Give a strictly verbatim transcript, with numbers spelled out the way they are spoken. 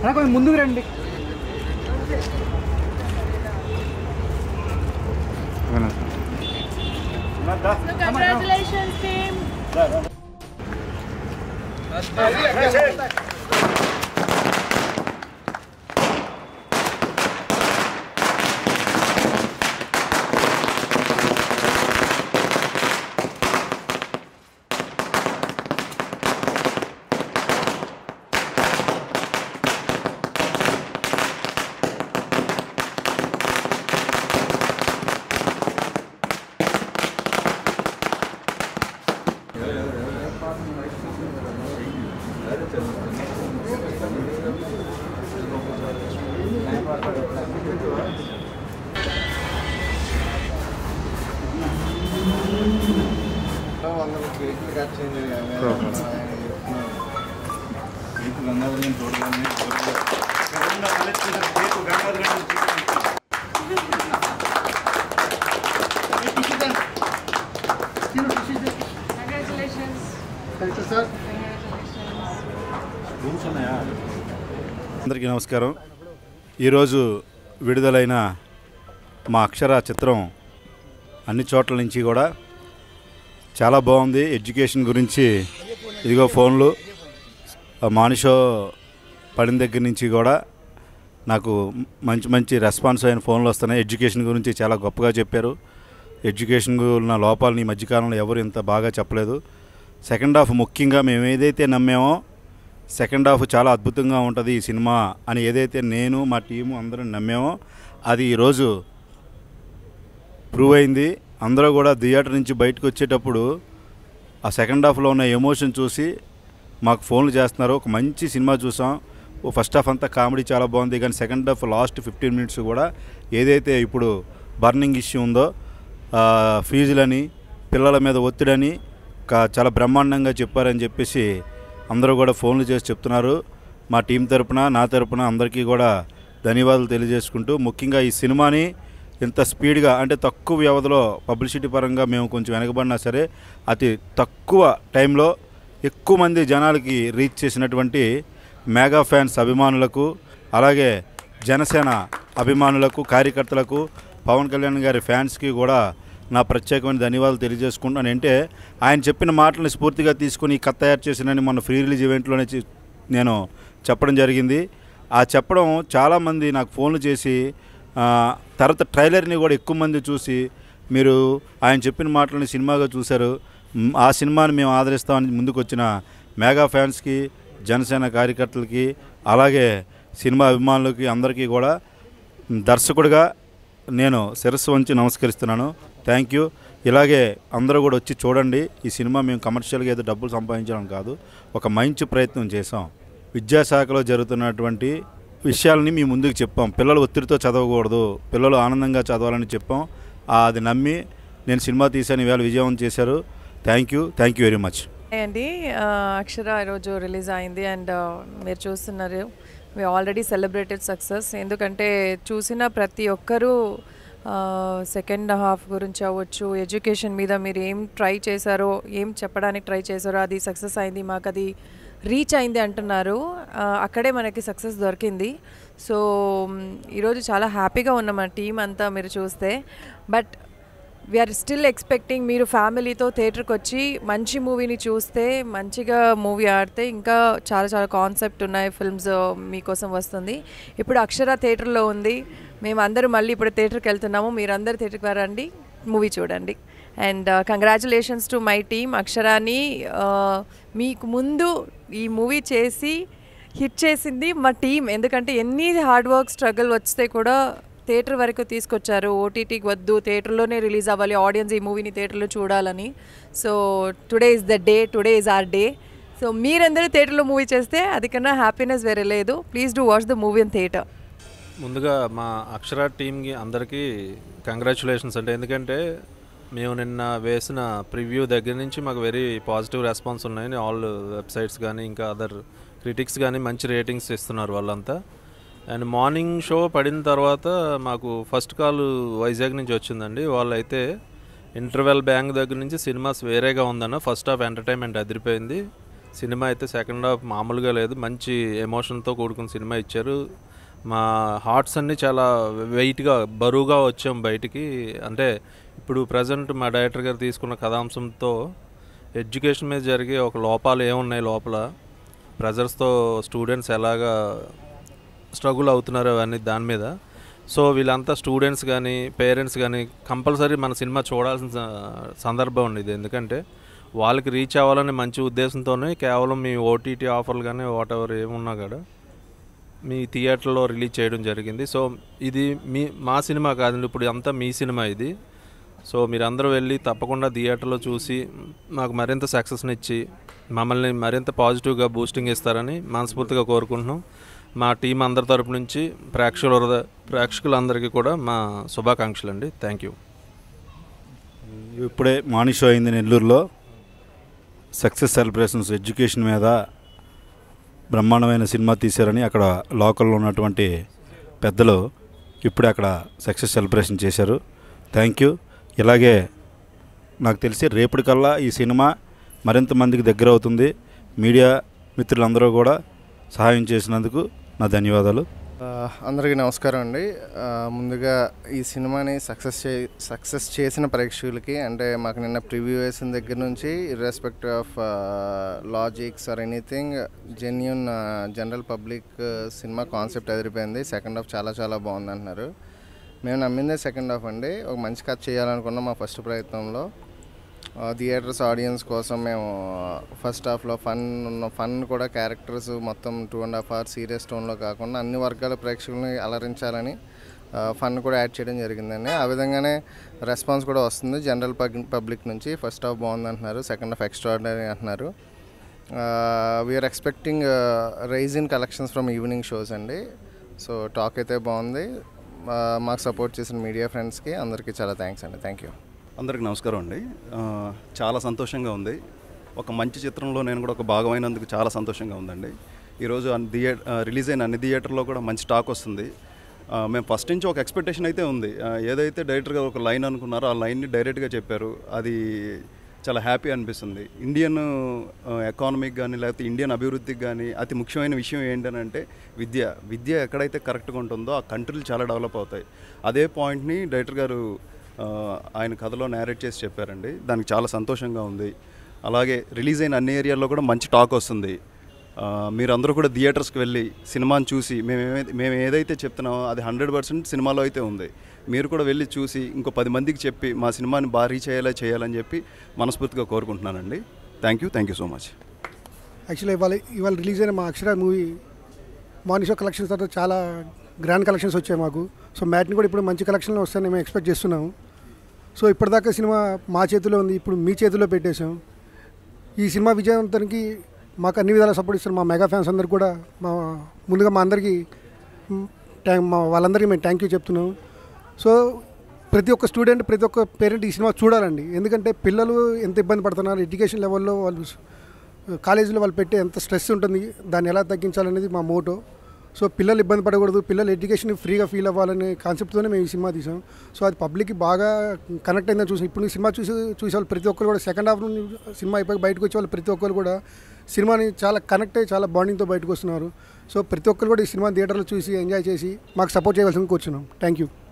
కొంచెం ముందుకు రండి. Congratulations team. అందరికీ నమస్కారం. ఈరోజు విడుదలైన మా అక్షర చిత్రం అన్ని చోట్ల నుంచి కూడా చాలా బాగుంది. ఎడ్యుకేషన్ గురించి ఇదిగో ఫోన్లు మానిషో పడిన దగ్గర నుంచి కూడా నాకు మంచి మంచి రెస్పాన్స్ అయిన ఫోన్లు వస్తున్నాయి. ఎడ్యుకేషన్ గురించి చాలా గొప్పగా చెప్పారు. ఎడ్యుకేషన్ ఉన్న లోపాలని ఈ మధ్యకాలంలో ఎవరు ఇంత బాగా చెప్పలేదు. సెకండ్ హాఫ్ ముఖ్యంగా మేము ఏదైతే నమ్మామో సెకండ్ హాఫ్ చాలా అద్భుతంగా ఉంటుంది ఈ సినిమా అని ఏదైతే నేను మా టీము అందరం నమ్మామో అది ఈరోజు ప్రూవ్ అయింది. అందరూ కూడా థియేటర్ నుంచి బయటకు వచ్చేటప్పుడు ఆ సెకండ్ హాఫ్లో ఉన్న ఎమోషన్ చూసి మాకు ఫోన్లు చేస్తున్నారు. ఒక మంచి సినిమా చూసాం. ఫస్ట్ హాఫ్ అంతా కామెడీ చాలా బాగుంది, కానీ second half last fifteen minutes కూడా ఏదైతే ఇప్పుడు బర్నింగ్ ఇష్యూ ఉందో ఫీజులని పిల్లల మీద ఒత్తిడని చాలా బ్రహ్మాండంగా చెప్పారని చెప్పేసి అందరూ కూడా ఫోన్లు చేసి చెప్తున్నారు. మా టీం తరపున నా తరపున అందరికీ కూడా ధన్యవాదాలు తెలియజేసుకుంటూ, ముఖ్యంగా ఈ సినిమాని ఇంత స్పీడ్గా అంటే తక్కువ వ్యవధిలో పబ్లిసిటీ పరంగా మేము కొంచెం వెనకబడినా సరే అతి తక్కువ టైంలో ఎక్కువ మంది జనాలకి రీచ్ చేసినటువంటి మెగా ఫ్యాన్స్ అభిమానులకు, అలాగే జనసేన అభిమానులకు, కార్యకర్తలకు, పవన్ కళ్యాణ్ గారి ఫ్యాన్స్కి కూడా నా ప్రత్యేకమైన ధన్యవాదాలు తెలియజేసుకుంటున్నాను. అంటే ఆయన చెప్పిన మాటలను స్ఫూర్తిగా తీసుకుని కథ తయారు చేసినని మొన్న ఫ్రీ రిలీజ్ ఈవెంట్లోనే నేను చెప్పడం జరిగింది. ఆ చెప్పడం చాలామంది నాకు ఫోన్లు చేసి తర్వాత ట్రైలర్ని కూడా ఎక్కువ మంది చూసి మీరు ఆయన చెప్పిన మాటలని సినిమాగా చూశారు, ఆ సినిమాని మేము ఆదరిస్తామని ముందుకు వచ్చిన మెగా ఫ్యాన్స్కి, జనసేన కార్యకర్తలకి, అలాగే సినిమా అభిమానులకి అందరికీ కూడా దర్శకుడిగా నేను శిరస్సు వంచి నమస్కరిస్తున్నాను. Thank you. ఇలాగే అందరూ కూడా వచ్చి చూడండి. ఈ సినిమా మేము కమర్షియల్గా ఏదో డబ్బులు సంపాదించడం కాదు, ఒక మంచి ప్రయత్నం చేసాం. విద్యాశాఖలో జరుగుతున్నటువంటి విషయాలని మీ ముందుకు చెప్పాం. పిల్లలు ఒత్తిడితో చదవకూడదు, పిల్లలు ఆనందంగా చదవాలని చెప్పాం. అది నమ్మి నేను సినిమా తీసాను, ఈవేళ విజయవంతం చేశారు. Thank you thank you very much అండి. అక్షర ఈరోజు రిలీజ్ అయింది అండ్ మీరు చూస్తున్నారు వి ఆల్రెడీ సెలబ్రేటెడ్ సక్సెస్. ఎందుకంటే చూసిన ప్రతి ఒక్కరూ సెకండ్ హాఫ్ గురించి అవ్వచ్చు, ఎడ్యుకేషన్ మీద మీరు ఏం ట్రై చేశారో, ఏం చెప్పడానికి ట్రై చేశారో అది సక్సెస్ అయింది, మాకు అది రీచ్ అయింది అంటున్నారు. అక్కడే మనకి సక్సెస్ దొరికింది. సో ఈరోజు చాలా హ్యాపీగా ఉన్నాం మన టీం అంతా మీరు చూస్తే. బట్ వీఆర్ స్టిల్ ఎక్స్పెక్టింగ్ మీరు ఫ్యామిలీతో థియేటర్కి వచ్చి మంచి మూవీని చూస్తే, మంచిగా మూవీ ఆడితే ఇంకా చాలా చాలా కాన్సెప్ట్ ఉన్నాయి ఫిల్మ్స్ మీకోసం వస్తుంది. ఇప్పుడు అక్షర థియేటర్లో ఉంది, మేము అందరూ మళ్ళీ ఇప్పుడు థియేటర్కి వెళ్తున్నాము. మీరందరూ థియేటర్కి రండి, మూవీ చూడండి. And congratulations to my team. అక్షరాని మీకు ముందు ఈ మూవీ చేసి హిట్ చేసింది మా టీం. ఎందుకంటే ఎన్ని హార్డ్ వర్క్ స్ట్రగుల్ వస్తే కూడా థియేటర్ వరకు తీసుకొచ్చారు. ఓటీటీకి వద్దు, థియేటర్లోనే రిలీజ్ అవ్వాలి, ఆడియన్స్ ఈ మూవీని థియేటర్లో చూడాలని. So today is the day, today is our day. So మీరందరూ థియేటర్లో మూవీ చేస్తే అది కన్నా హ్యాపీనెస్ వేరే లేదు. Please do watch the movie in theatre. ముందుగా మా అక్షర టీమ్కి అందరికీ కంగ్రాచులేషన్స్ అంటే, ఎందుకంటే మేము నిన్న వేసిన ప్రివ్యూ దగ్గర నుంచి మాకు వెరీ పాజిటివ్ రెస్పాన్స్ ఉన్నాయి. ఆల్ వెబ్సైట్స్ కానీ ఇంకా అదర్ క్రిటిక్స్ కానీ మంచి రేటింగ్స్ ఇస్తున్నారు వాళ్ళంతా. అండ్ మార్నింగ్ షో పడిన తర్వాత మాకు ఫస్ట్ కాల్ వైజాగ్ నుంచి వచ్చిందండి. వాళ్ళైతే ఇంటర్వెల్ బ్యాంక్ దగ్గర నుంచి సినిమాస్ వేరేగా ఉందన్న, ఫస్ట్ హాఫ్ ఎంటర్టైన్మెంట్ అదిరిపోయింది, సినిమా అయితే సెకండ్ హాఫ్ మామూలుగా లేదు, మంచి ఎమోషన్తో కూడుకున్న సినిమా ఇచ్చారు. మా హార్ట్స్ అన్నీ చాలా వెయిట్గా బరువుగా వచ్చాం బయటికి. అంటే ఇప్పుడు ప్రజెంట్ మా డైరెక్టర్ గారు తీసుకున్న కథాంశంతో ఎడ్యుకేషన్ మీద జరిగే ఒక లోపాలు ఏమున్నాయి, లోపల ప్రెజర్స్తో స్టూడెంట్స్ ఎలాగా స్ట్రగుల్ అవుతున్నారు అవన్నీ దాని మీద. సో వీళ్ళంతా స్టూడెంట్స్ కానీ పేరెంట్స్ కానీ కంపల్సరీ మన సినిమా చూడాల్సిన సందర్భం ఉండేది. ఎందుకంటే వాళ్ళకి రీచ్ అవ్వాలనే మంచి ఉద్దేశంతోనే కేవలం మీ ఓటీటీ ఆఫర్లు కానీ వాట్ ఎవర్ ఏమున్నా కూడా మీ థియేటర్లో రిలీజ్ చేయడం జరిగింది. సో ఇది మీ మా సినిమా కాదండి, ఇప్పుడు అంతా మీ సినిమా ఇది. సో మీరందరూ వెళ్ళి తప్పకుండా థియేటర్లో చూసి మాకు మరింత సక్సెస్ని ఇచ్చి మమ్మల్ని మరింత పాజిటివ్గా బూస్టింగ్ ఇస్తారని మనస్ఫూర్తిగా కోరుకుంటున్నాం. మా టీం అందరి తరపు నుంచి ప్రేక్షకుల ప్రేక్షకులందరికీ కూడా మా శుభాకాంక్షలు అండి. Thank you. ఇప్పుడే మార్నింగ్ షో అయింది నెల్లూరులో. సక్సెస్ సెలబ్రేషన్స్ ఎడ్యుకేషన్ మీద బ్రహ్మాండమైన సినిమా తీశారని అక్కడ లోకల్లో ఉన్నటువంటి పెద్దలు ఇప్పుడే అక్కడ సక్సెస్ సెలబ్రేషన్ చేశారు. Thank you. ఇలాగే నాకు తెలిసి రేపటికల్లా ఈ సినిమా మరింత మందికి దగ్గర అవుతుంది. మీడియా మిత్రులందరూ కూడా సహాయం చేసినందుకు నా ధన్యవాదాలు. అందరికీ నమస్కారం అండి. ముందుగా ఈ సినిమాని సక్సెస్ చే సక్సెస్ చేసిన ప్రేక్షకులకి, అంటే మాకు నిన్న ప్రివ్యూ వేసిన దగ్గర నుంచి irrespective of logics or anything, genuine general public cinema concept ఎదిరిపోయింది. సెకండ్ హాఫ్ చాలా చాలా బాగుంది అంటున్నారు. మేము నమ్మిందే సెకండ్ హాఫ్ అండి. ఒక మంచి కథ చేయాలనుకున్నాం మా ఫస్ట్ ప్రయత్నంలో. థియేటర్స్ ఆడియన్స్ కోసం మేము ఫస్ట్ హాఫ్లో ఫన్ ఉన్న ఫన్ కూడా క్యారెక్టర్స్ మొత్తం two and half hour serious టోన్లో కాకుండా అన్ని వర్గాల ప్రేక్షకులని అలరించాలని ఫన్ కూడా యాడ్ చేయడం జరిగిందండి. ఆ విధంగానే రెస్పాన్స్ కూడా వస్తుంది జనరల్ పబ్లిక్ నుంచి. ఫస్ట్ హాఫ్ బాగుంది అంటున్నారు, సెకండ్ హాఫ్ ఎక్స్ట్రాడినరీ అంటున్నారు. We're expecting rise in collections from evening shows అండి. సో టాక్ అయితే బాగుంది. మాకు సపోర్ట్ చేసిన మీడియా ఫ్రెండ్స్కి అందరికీ చాలా థ్యాంక్స్ అండి. Thank you. అందరికి నమస్కారం అండి. చాలా సంతోషంగా ఉంది. ఒక మంచి చిత్రంలో నేను కూడా ఒక భాగమైనందుకు చాలా సంతోషంగా ఉందండి. ఈరోజు అన్ని థియే రిలీజ్ అయిన అన్ని థియేటర్లో కూడా మంచి టాక్ వస్తుంది. మేము ఫస్ట్ నుంచి ఒక ఎక్స్పెక్టేషన్ అయితే ఉంది. ఏదైతే డైరెక్టర్ గారు ఒక లైన్ అనుకున్నారో ఆ లైన్ని డైరెక్ట్గా చెప్పారు. అది చాలా హ్యాపీ అనిపిస్తుంది. ఇండియన్ ఎకానమీకి కానీ లేకపోతే ఇండియన్ అభివృద్ధికి కానీ అతి ముఖ్యమైన విషయం ఏంటంటే విద్య. విద్య ఎక్కడైతే కరెక్ట్గా ఉంటుందో ఆ కంట్రీలు చాలా డెవలప్ అవుతాయి. అదే పాయింట్ని డైరెక్టర్ గారు ఆయన కథలో నేరేట్ చేసి చెప్పారండి. దానికి చాలా సంతోషంగా ఉంది. అలాగే రిలీజ్ అయిన అన్ని ఏరియాల్లో కూడా మంచి టాక్ వస్తుంది. మీరందరూ కూడా థియేటర్స్కి వెళ్ళి సినిమాని చూసి మేము మేము ఏదైతే చెప్తున్నామో అది హండ్రెడ్ పర్సెంట్ సినిమాలో అయితే ఉంది. మీరు కూడా వెళ్ళి చూసి ఇంకో పది మందికి చెప్పి మా సినిమాని భారీ చేయాలా చేయాలని చెప్పి మనస్ఫూర్తిగా కోరుకుంటున్నానండి. Thank you thank you so much. Actually ఇవాళ ఇవాళ రిలీజ్ అయిన మా Akshara movie morning show collections తర్వాత చాలా గ్రాండ్ కలెక్షన్స్ వచ్చాయి మాకు. సో మ్యాట్ని కూడా ఇప్పుడు మంచి కలెక్షన్లో వస్తాయని మేము ఎక్స్పెక్ట్ చేస్తున్నాము. సో ఇప్పటిదాకా సినిమా మా చేతిలో ఉంది, ఇప్పుడు మీ చేతిలో పెట్టేశాం. ఈ సినిమా విజయవంతానికి మాకు అన్ని విధాలా సపోర్ట్ ఇస్తారు మా మెగా ఫ్యాన్స్ అందరికీ కూడా. మా ముందుగా మా అందరికీ ట్యాంక్ మా వాళ్ళందరికీ మేము థ్యాంక్ యూ చెప్తున్నాం. సో ప్రతి ఒక్క స్టూడెంట్ ప్రతి ఒక్క పేరెంట్ ఈ సినిమా చూడాలండి. ఎందుకంటే పిల్లలు ఎంత ఇబ్బంది పడుతున్నారు, ఎడ్యుకేషన్ లెవెల్లో వాళ్ళు కాలేజీలో వాళ్ళు పెట్టే ఎంత స్ట్రెస్ ఉంటుంది, దాన్ని ఎలా తగ్గించాలనేది మా మోటో. సో పిల్లలు ఇబ్బంది పడకూడదు, పిల్లలు ఎడ్యుకేషన్ ఫ్రీగా ఫీల్ అవ్వాలనే కాన్సెప్ట్తోనే మేము ఈ సినిమా తీసాం. సో అది పబ్లిక్కి బాగా కనెక్ట్ అయిందని చూసాం. ఇప్పుడు సినిమా చూసి చూసే వాళ్ళు ప్రతి ఒక్కరు కూడా సెకండ్ హాఫ్ నుండి సినిమా అయిపోయి బయటకు వచ్చే వాళ్ళు ప్రతి ఒక్కరు కూడా సినిమాని చాలా కనెక్ట్ అయ్యి చాలా బాండింగ్తో బయటకు వస్తున్నారు. సో ప్రతి ఒక్కరు కూడా ఈ సినిమా థియేటర్లో చూసి ఎంజాయ్ చేసి మాకు సపోర్ట్ చేయవలసింది కూర్చున్నాం. Thank you.